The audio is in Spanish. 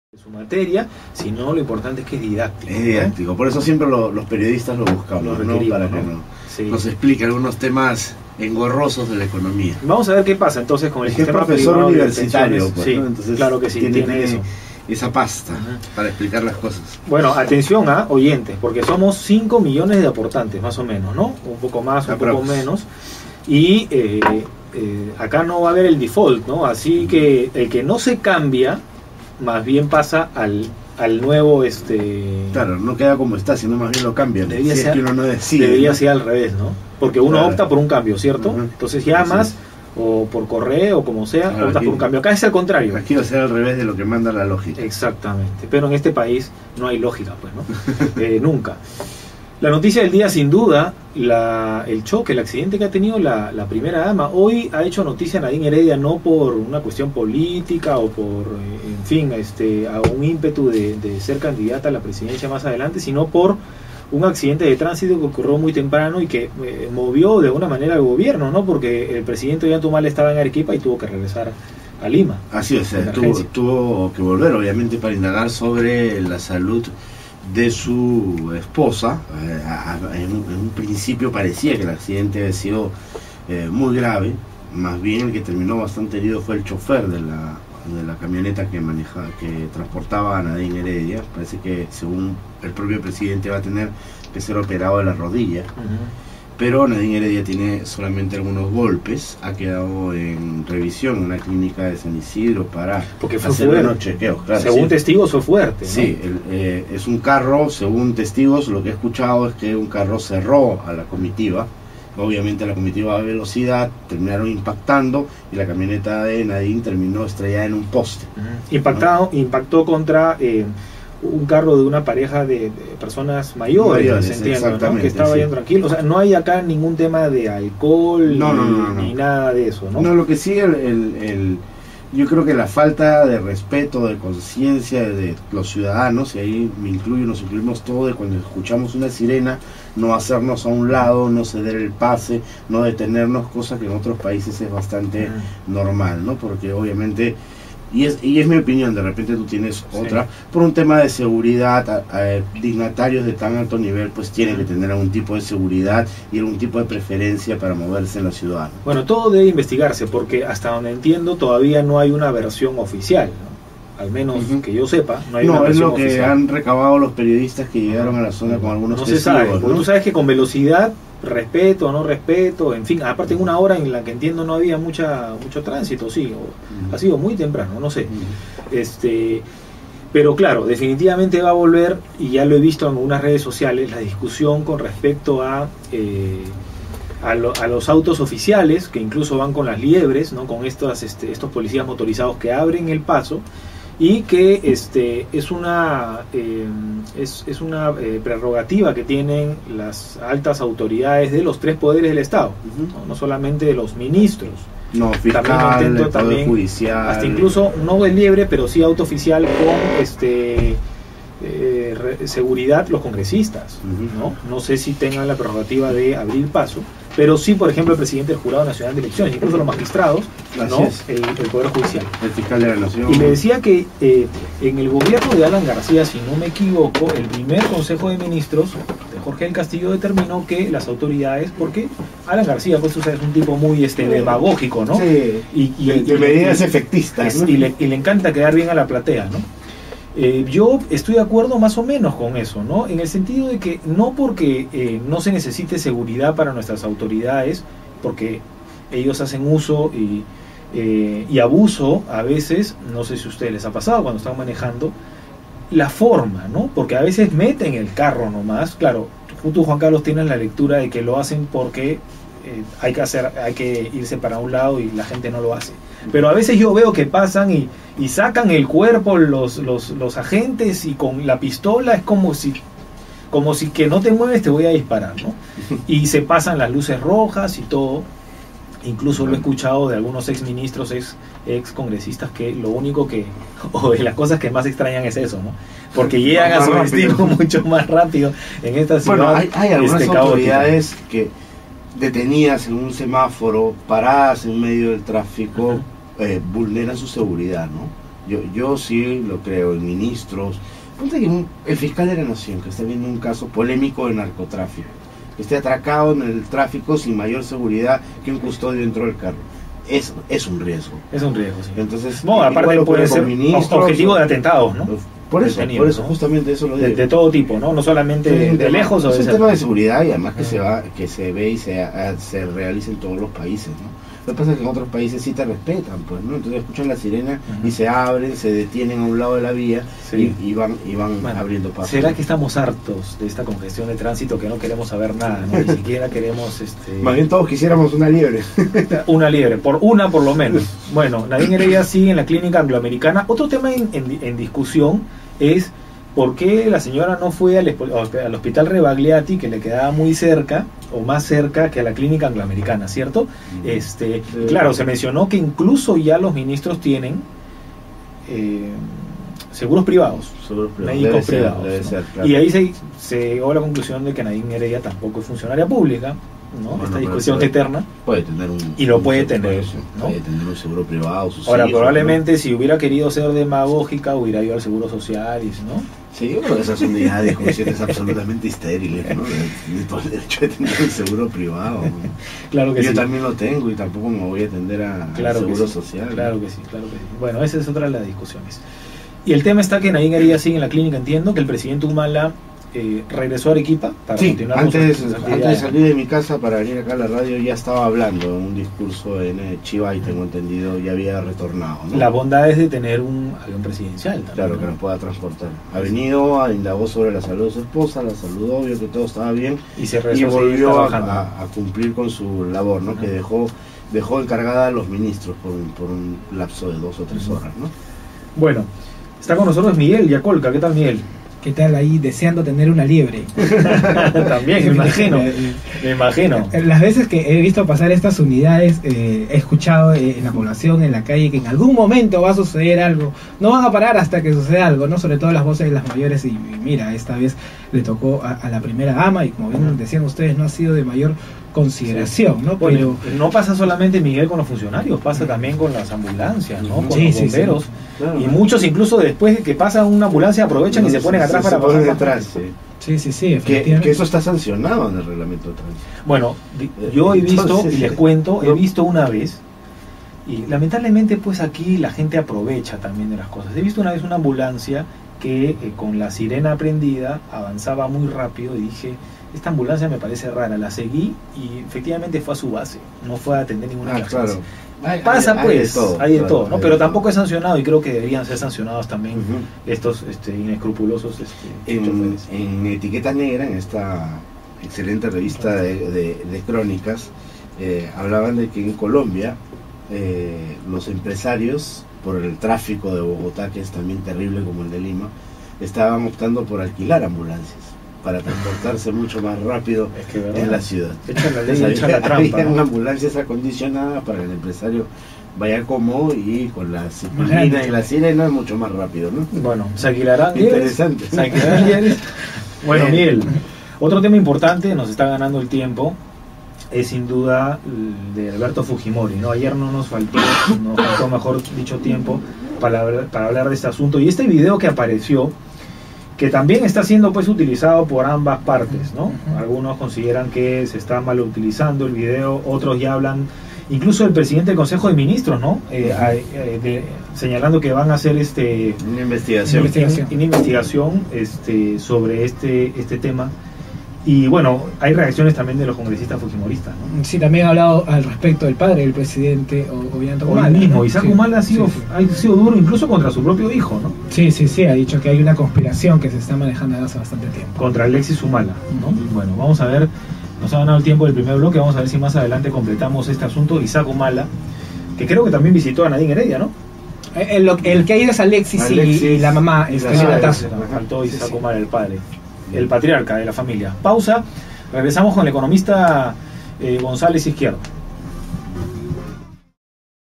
su materia, sino lo importante es que es didáctico. Es didáctico, ¿no? Por eso siempre los periodistas lo buscamos, ¿no? Para que nos explique algunos temas engorrosos de la economía. Vamos a ver qué pasa entonces con el sistema profesor universitario, pues, sí, ¿no? Entonces, claro que sí, tiene eso. Esa pasta para explicar las cosas. Bueno, atención a oyentes, porque somos 5 millones de aportantes, más o menos, ¿no? Un poco más, un poco menos. Y acá no va a haber el default, ¿no? Así que el que no se cambia, más bien pasa al nuevo... Claro, no queda como está, sino más bien lo cambian. Debería ser, es que uno no decide, debería ¿no? ser al revés, ¿no? Porque uno opta por un cambio, ¿cierto? Entonces llamas... o por correo o como sea, optas por un cambio. Acá es al contrario. Aquí va a ser al revés de lo que manda la lógica. Exactamente, pero en este país no hay lógica, pues, ¿no? Nunca. La noticia del día, sin duda, el choque, el accidente que ha tenido la primera dama. Hoy ha hecho noticia Nadine Heredia, no por una cuestión política o por, en fin, a un ímpetu de ser candidata a la presidencia más adelante, sino por un accidente de tránsito que ocurrió muy temprano y que movió de una manera al gobierno, ¿no? Porque el presidente Ollantaytamala estaba en Arequipa y tuvo que regresar a Lima. Así es, tuvo que volver, obviamente, para indagar sobre la salud de su esposa. En un principio parecía que el accidente había sido muy grave, más bien el que terminó bastante herido fue el chofer de la camioneta que transportaba a Nadine Heredia. Parece que según el propio presidente va a tener que ser operado de la rodilla, pero Nadine Heredia tiene solamente algunos golpes, ha quedado en revisión en una clínica de San Isidro para hacer unos chequeos. Claro, según testigos fue fuerte, ¿no? Sí, es un carro, según testigos, lo que he escuchado es que un carro cerró a la comitiva. Obviamente la comitiva a velocidad, terminaron impactando y la camioneta de Nadine terminó estrellada en un poste. Impactó contra un carro de una pareja de personas mayores, entiendo, ¿no? Que estaba bien tranquilo. O sea, no hay acá ningún tema de alcohol ni nada de eso, ¿no? No, lo que sí, yo creo que la falta de respeto, de conciencia de los ciudadanos, y ahí me incluyo, nos incluimos todos, de cuando escuchamos una sirena, no hacernos a un lado, no ceder el pase, no detenernos, cosa que en otros países es bastante normal, ¿no? Porque obviamente, y es mi opinión, de repente tú tienes otra, por un tema de seguridad, dignatarios de tan alto nivel pues tienen que tener algún tipo de seguridad y algún tipo de preferencia para moverse en la ciudad. Bueno, todo debe investigarse, porque hasta donde entiendo todavía no hay una versión oficial, ¿no? Al menos que yo sepa, no hay una versión oficial. Es lo que han recabado los periodistas que llegaron a la zona con algunos testigos. No se sabe, porque tú sabes que con velocidad, respeto o no respeto, en fin, aparte en una hora en la que entiendo no había mucho tránsito, sí, ha sido muy temprano, no sé. Pero claro, definitivamente va a volver, y ya lo he visto en algunas redes sociales, la discusión con respecto a los autos oficiales, que incluso van con las liebres, ¿no? Con estos policías motorizados que abren el paso, y que es una prerrogativa que tienen las altas autoridades de los 3 poderes del Estado, no solamente de los ministros, fiscal, poder judicial, hasta incluso no de liebre, pero sí auto oficial con seguridad los congresistas, no sé si tengan la prerrogativa de abrir paso, pero sí, por ejemplo, el presidente del Jurado Nacional de Elecciones, incluso los magistrados, ¿no? El Poder Judicial. El fiscal de la Nación. Y le decía que en el gobierno de Alan García, si no me equivoco, el primer Consejo de Ministros de Jorge del Castillo determinó que las autoridades, porque Alan García, pues tú sabes, es un tipo muy demagógico, ¿no? Sí, y medidas efectistas, ¿no? Y le encanta quedar bien a la platea, ¿no? Yo estoy de acuerdo más o menos con eso, ¿no? En el sentido de que no porque no se necesite seguridad para nuestras autoridades, porque ellos hacen uso y abuso a veces, no sé si a ustedes les ha pasado cuando están manejando, la forma, ¿no? Porque a veces meten el carro nomás, claro, tú, Juan Carlos, tienes la lectura de que lo hacen porque hay que irse para un lado y la gente no lo hace. Pero a veces yo veo que pasan y sacan el cuerpo los agentes, y con la pistola es como si que no te mueves te voy a disparar, ¿no? Y se pasan las luces rojas y todo. Incluso lo he escuchado de algunos exministros, ex congresistas, que lo único o de las cosas que más extrañan es eso, ¿no? Porque llegan a su destino mucho más rápido en esta ciudad. Bueno, hay algunas autoridades que detenidas en un semáforo, paradas en medio del tráfico, vulneran su seguridad, ¿no? Yo sí lo creo en ministros. Ponte que el fiscal de la Nación, que está viendo un caso polémico de narcotráfico, que esté atracado en el tráfico sin mayor seguridad que un custodio dentro del carro. Es un riesgo. Es un riesgo, sí. Entonces, no, aparte puede ser objetivo de atentados, ¿no? Por eso, ¿no? Justamente eso lo digo. De todo tipo, ¿no? No solamente de lejos o de cerca. Es un tema de seguridad y además que se ve y se realiza en todos los países, ¿no? Lo que pasa es que en otros países sí te respetan, pues, ¿no? Entonces escuchan la sirena y se abren, se detienen a un lado de la vía y van bueno, abriendo paso. ¿Será que estamos hartos de esta congestión de tránsito que no queremos saber nada, ¿no? Ni siquiera queremos... Más bien todos quisiéramos una liebre. Una liebre, por lo menos. Bueno, Nadine Heredia sigue en la clínica angloamericana. Otro tema en discusión es por qué la señora no fue al hospital Rebagliati, que le quedaba muy cerca, o más cerca que a la clínica angloamericana, ¿cierto? Claro, se mencionó que incluso ya los ministros tienen seguros privados, médicos privados, debe ¿no? ser, claro. Y ahí se llegó a la conclusión de que Nadine Heredia tampoco es funcionaria pública, ¿no? Bueno, esta discusión eterna. Puede tener puede tener un seguro privado. Ahora, probablemente, ¿no? Si hubiera querido ser demagógica, hubiera ido al Seguro Social, ¿no? Sí, yo creo que esas son ya discusiones absolutamente estériles, ¿no? Por el hecho de tener un seguro privado, ¿no? Claro que yo sí. También lo tengo y tampoco me voy a atender al Seguro Social. Claro que sí, claro que sí. Bueno, esa es otra de las discusiones. Y el tema está que Nadine Heredia sigue en la clínica, entiendo que el presidente Humala regresó a Arequipa para continuar antes de salir de mi casa para venir acá a la radio ya estaba hablando en un discurso en Chivay, tengo entendido, ya había retornado, ¿no? La bondad es de tener un avión presidencial también, claro, ¿no? Que nos pueda transportar. Ha venido, indagó sobre la salud de su esposa, la saludó, vio que todo estaba bien y volvió a cumplir con su labor, ¿no? Que dejó encargada a los ministros por un lapso de 2 o 3 horas, ¿no? Bueno, está con nosotros Miguel Yacolca. ¿Qué tal, Miguel? ¿Qué tal ahí deseando tener una liebre? También, me imagino. Las veces que he visto pasar estas unidades, he escuchado en la población, en la calle, que en algún momento va a suceder algo. No van a parar hasta que suceda algo, ¿no? Sobre todo las voces de las mayores. Y mira, esta vez le tocó a la primera dama y como bien decían ustedes, no ha sido de mayor consideración, ¿no? Bueno, pero no pasa solamente, Miguel, con los funcionarios, pasa también con las ambulancias, ¿no? Con los bomberos. Claro, y muchos incluso después de que pasa una ambulancia aprovechan y se ponen atrás para pasar detrás. Sí, que eso está sancionado en el reglamento de tránsito. Bueno, yo he visto, y les cuento, he visto una vez, y lamentablemente pues aquí la gente aprovecha también de las cosas. He visto una vez una ambulancia que con la sirena prendida avanzaba muy rápido y dije, esta ambulancia me parece rara, la seguí y efectivamente fue a su base, no fue a atender ninguna emergencia. Claro. Pasa pues, hay de todo, ¿no? Hay pero de tampoco es sancionado y creo que deberían ser sancionados también estos inescrupulosos en Etiqueta Negra, en esta excelente revista de crónicas, hablaban de que en Colombia los empresarios, por el tráfico de Bogotá, que es también terrible como el de Lima, estaban optando por alquilar ambulancias para transportarse mucho más rápido en la ciudad. Echan la ley, echan la trampa. Había ambulancias acondicionadas para que el empresario vaya cómodo y con la disciplina y la sirena es mucho más rápido, ¿no? Bueno, se alquilarán. Interesante. Se alquilarán. Bueno, Miguel, otro tema importante, nos está ganando el tiempo, es sin duda de Alberto Fujimori, ¿no? Ayer nos faltó mejor dicho tiempo para hablar de este asunto y este video que apareció, que también está siendo pues utilizado por ambas partes, ¿no? Algunos consideran que se está mal utilizando el video, otros ya hablan, incluso el presidente del Consejo de Ministros, ¿no? Señalando que van a hacer una investigación sobre este tema. Y bueno, hay reacciones también de los congresistas fujimoristas, ¿no? Sí, también ha hablado al respecto del padre del presidente, Ollanta Humala. El mismo, Isaac Humala ha sido duro incluso contra su propio hijo, ¿no? Sí, ha dicho que hay una conspiración que se está manejando desde hace bastante tiempo. Contra Alexis Humala, ¿no? Bueno, vamos a ver, nos ha ganado el tiempo del primer bloque, vamos a ver si más adelante completamos este asunto. Isaac Humala, que creo que también visitó a Nadine Heredia, ¿no? El que ha ido es Alexis y la mamá. Faltó Isaac Humala, el padre. El patriarca de la familia. Pausa, regresamos con el economista González Izquierdo.